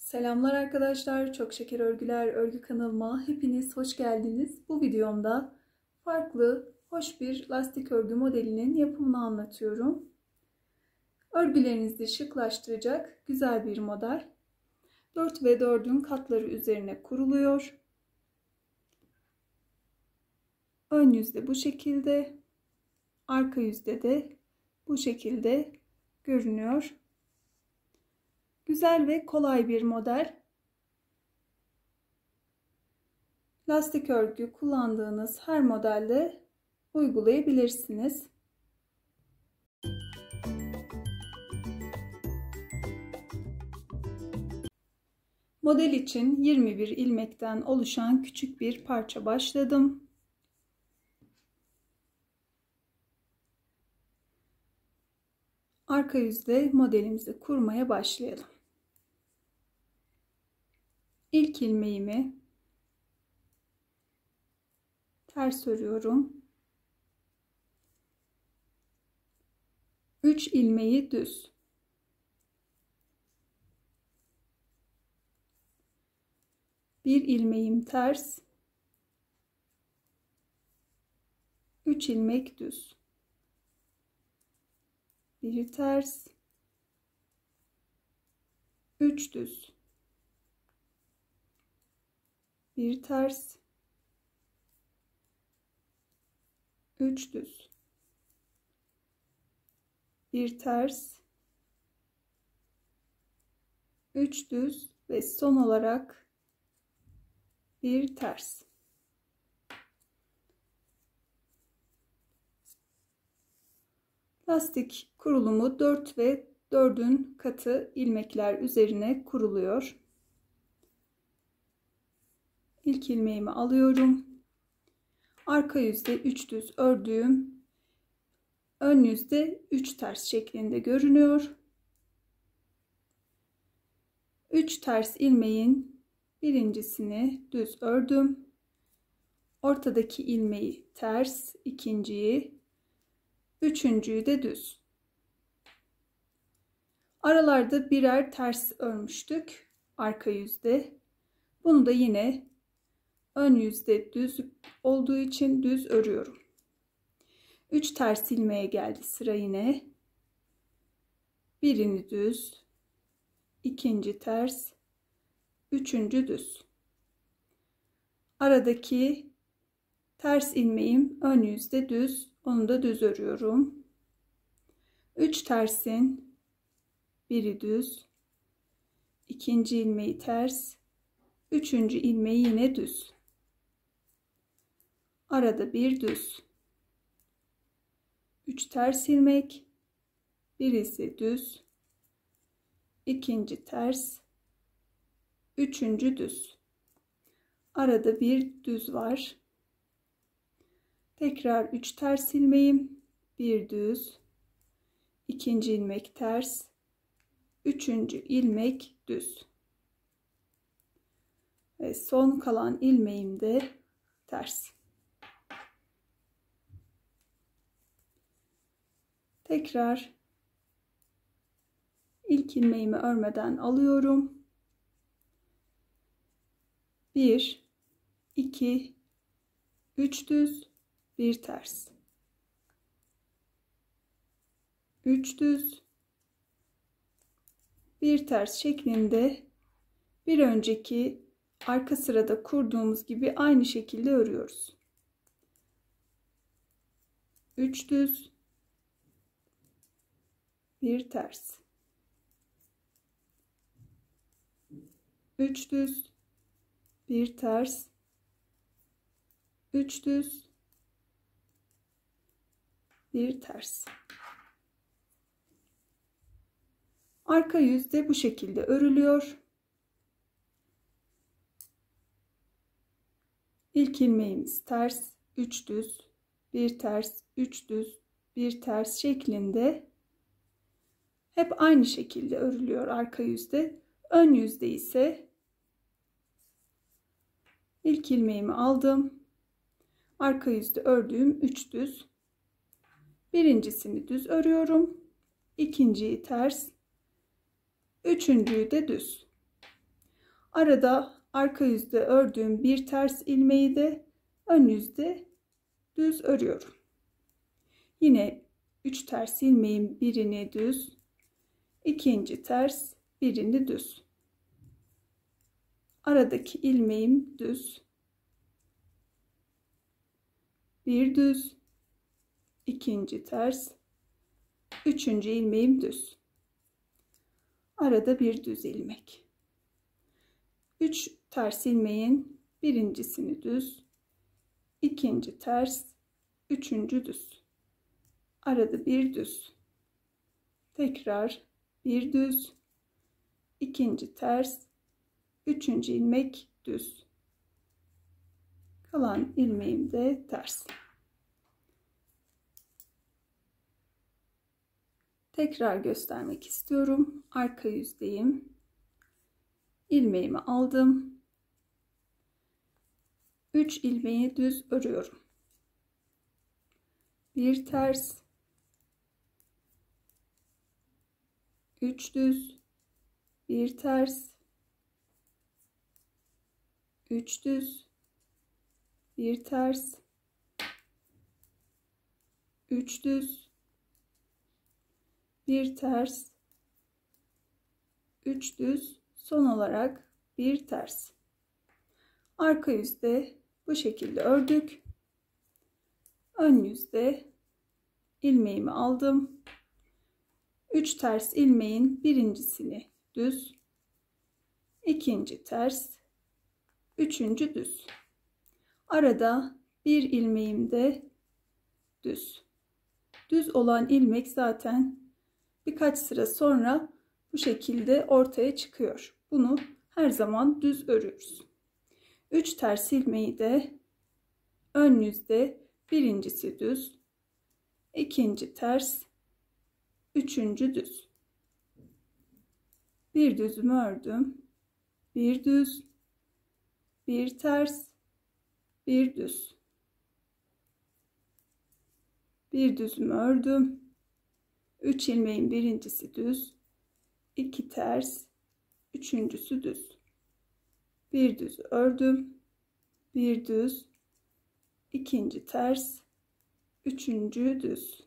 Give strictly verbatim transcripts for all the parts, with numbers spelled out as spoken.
Selamlar arkadaşlar, Çok Şeker Örgüler örgü kanalıma hepiniz hoş geldiniz. Bu videomda farklı, hoş bir lastik örgü modelinin yapımını anlatıyorum. Örgülerinizi şıklaştıracak güzel bir model. dört ve dördün katları üzerine kuruluyor. Ön yüzde bu şekilde, arka yüzde de bu şekilde görünüyor. Güzel ve kolay bir model. Lastik örgü kullandığınız her modelde uygulayabilirsiniz. Model için yirmi bir ilmekten oluşan küçük bir parça başladım. Arka yüzde modelimizi kurmaya başlayalım. İlk ilmeğimi ters örüyorum. üç ilmeği düz. bir ilmeğim ters. üç ilmek düz. Biri ters. üç düz. Bir ters. üç düz. Bir ters. üç düz ve son olarak bir ters. Lastik kurulumu dört ve dördün katı ilmekler üzerine kuruluyor. İlk ilmeğimi alıyorum. Arka yüzde üç düz ördüğüm ön yüzde üç ters şeklinde görünüyor. üç ters ilmeğin birincisini düz ördüm. Ortadaki ilmeği ters, ikinciyi, üçüncüyü de düz. Aralarda birer ters örmüştük arka yüzde. Bunu da yine ön yüzde düz olduğu için düz örüyorum. üç ters ilmeğe geldi sıra yine. Birini düz, ikinci ters, üçüncü düz. Aradaki ters ilmeğim ön yüzde düz, onu da düz örüyorum. üç tersin biri düz, ikinci ilmeği ters, üçüncü ilmeği yine düz. Arada bir düz. üç ters ilmek, birisi düz, ikinci ters, üçüncü düz. Arada bir düz var. Tekrar üç ters ilmeğim, bir düz, ikinci ilmek ters, üçüncü ilmek düz. Ve son kalan ilmeğim de ters. Tekrar ilk ilmeğimi örmeden alıyorum. bir, iki, üç düz, bir ters. üç düz, bir ters şeklinde bir önceki arka sırada kurduğumuz gibi aynı şekilde örüyoruz. üç düz, bir ters. üç düz, bir ters. üç düz, bir ters. Arka yüz de bu şekilde örülüyor. İlk ilmeğimiz ters, üç düz, bir ters, üç düz, bir ters şeklinde hep aynı şekilde örülüyor arka yüzde. Ön yüzde ise ilk ilmeğimi aldım. Arka yüzde ördüğüm üç düz. Birincisini düz örüyorum. İkinciyi ters. Üçüncüyü de düz. Arada arka yüzde ördüğüm bir ters ilmeği de ön yüzde düz örüyorum. Yine üç ters ilmeğin birini düz, ikinci ters, birini düz. Aradaki ilmeğim düz, bir düz, ikinci ters, üçüncü ilmeğim düz. Arada bir düz ilmek. üç ters ilmeğin birincisini düz, ikinci ters, üçüncü düz. Arada bir düz. Tekrar bir düz, ikinci ters, üçüncü ilmek düz. Kalan ilmeğim de ters. Tekrar göstermek istiyorum. Arka yüzdeyim. İlmeğimi aldım. üç ilmeği düz örüyorum. Bir ters, üç düz, bir ters, üç düz, bir ters, üç düz, bir ters, üç düz, son olarak bir ters. Arka yüzde bu şekilde ördük. Ön yüzde ilmeğimi aldım. üç ters ilmeğin birincisini düz, ikinci ters, üçüncü düz. Arada bir ilmeğim de düz. Düz olan ilmek zaten birkaç sıra sonra bu şekilde ortaya çıkıyor. Bunu her zaman düz örüyoruz. üç ters ilmeği de ön yüzde birincisi düz, ikinci ters, üçüncü düz. Bir düzümü ördüm. Bir düz, bir ters, bir düz. Bir düzümü ördüm. üç ilmeğin birincisi düz, iki ters, üçüncüsü düz. Bir düz ördüm. Bir düz, ikinci ters, üçüncü düz.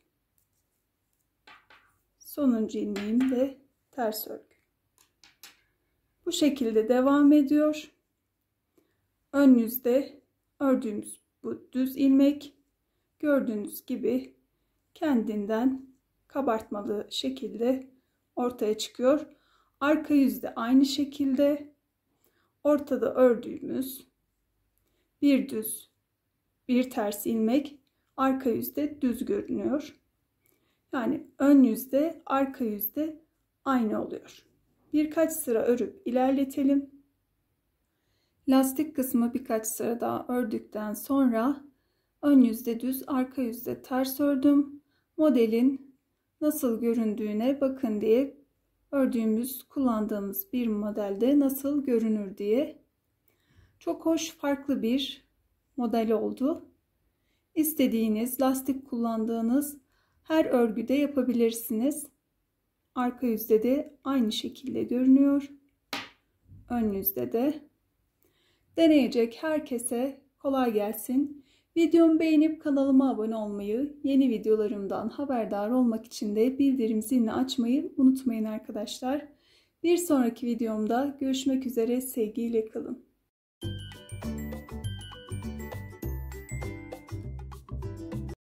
Sonuncu ilmeğim de ters örgü. Bu şekilde devam ediyor. Ön yüzde ördüğümüz bu düz ilmek gördüğünüz gibi kendinden kabartmalı şekilde ortaya çıkıyor. Arka yüzde aynı şekilde ortada ördüğümüz bir düz, bir ters ilmek arka yüzde düz görünüyor. Yani ön yüzde arka yüzde aynı oluyor. Birkaç sıra örüp ilerletelim. Lastik kısmı birkaç sıra daha ördükten sonra ön yüzde düz, arka yüzde ters ördüm. Modelin nasıl göründüğüne bakın diye, ördüğümüz, kullandığımız bir modelde nasıl görünür diye. Çok hoş, farklı bir model oldu. İstediğiniz, lastik kullandığınız her örgüde yapabilirsiniz. Arka yüzde de aynı şekilde görünüyor. Ön yüzde de. Deneyecek herkese kolay gelsin. Videomu beğenip kanalıma abone olmayı, yeni videolarımdan haberdar olmak için de bildirim zilini açmayı unutmayın arkadaşlar. Bir sonraki videomda görüşmek üzere, sevgiyle kalın.